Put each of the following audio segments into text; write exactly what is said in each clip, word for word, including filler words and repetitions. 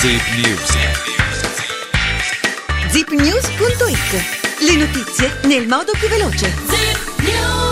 Zip News. zip news punto it. Le notizie nel modo più veloce. Zip News.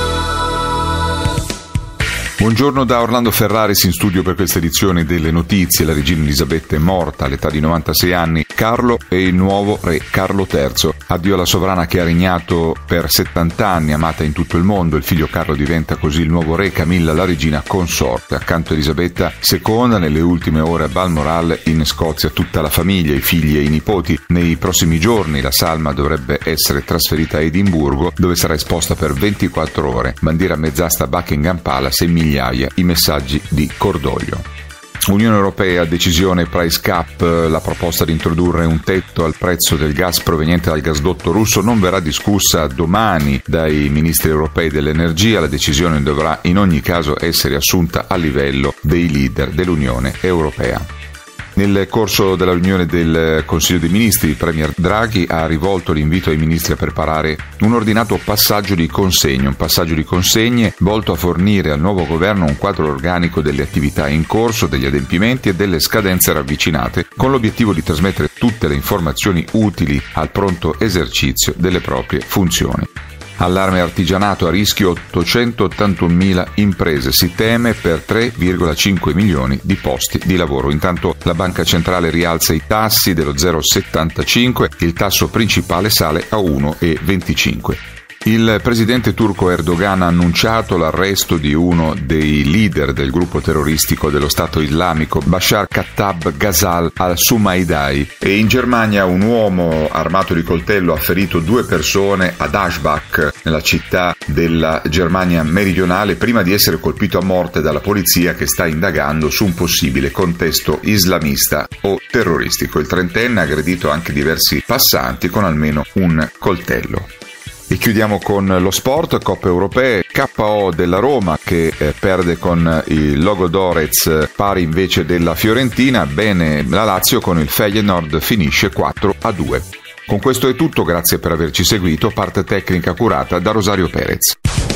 Buongiorno da Orlando Ferraris in studio per questa edizione delle notizie. La regina Elisabetta è morta all'età di novantasei anni. Carlo è il nuovo re, Carlo terzo. Addio alla sovrana che ha regnato per settanta anni, amata in tutto il mondo. Il figlio Carlo diventa così il nuovo re, Camilla la regina consorte. Accanto a Elisabetta seconda, nelle ultime ore a Balmoral in Scozia, tutta la famiglia, i figli e i nipoti. Nei prossimi giorni la salma dovrebbe essere trasferita a Edimburgo, dove sarà esposta per ventiquattro ore. Bandiera a mezz'asta a Buckingham Palace e migliaia i messaggi di cordoglio. Unione Europea, decisione Price Cap, la proposta di introdurre un tetto al prezzo del gas proveniente dal gasdotto russo non verrà discussa domani dai ministri europei dell'energia. La decisione dovrà in ogni caso essere assunta a livello dei leader dell'Unione Europea. Nel corso della riunione del Consiglio dei Ministri, il Premier Draghi ha rivolto l'invito ai ministri a preparare un ordinato passaggio di consegne, un passaggio di consegne volto a fornire al nuovo governo un quadro organico delle attività in corso, degli adempimenti e delle scadenze ravvicinate, con l'obiettivo di trasmettere tutte le informazioni utili al pronto esercizio delle proprie funzioni. Allarme artigianato, a rischio ottocentottantunomila imprese, si teme per tre virgola cinque milioni di posti di lavoro. Intanto la Banca Centrale rialza i tassi dello zero virgola settantacinque, il tasso principale sale a uno virgola venticinque. Il presidente turco Erdogan ha annunciato l'arresto di uno dei leader del gruppo terroristico dello Stato Islamico, Bashar Khattab Ghazal al-Sumaidai, e in Germania un uomo armato di coltello ha ferito due persone ad Aschbach, nella città della Germania meridionale, prima di essere colpito a morte dalla polizia che sta indagando su un possibile contesto islamista o terroristico. Il trentenne ha aggredito anche diversi passanti con almeno un coltello. E chiudiamo con lo sport, Coppe Europee, K O della Roma che eh, perde con il Ludogorets, pari invece della Fiorentina. Bene la Lazio, con il Feyenoord finisce quattro a due. Con questo è tutto, grazie per averci seguito, parte tecnica curata da Rosario Perez.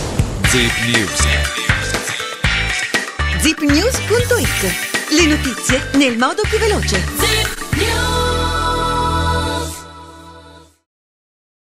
Zip News. zip news punto it. Le notizie nel modo più veloce. Zip News.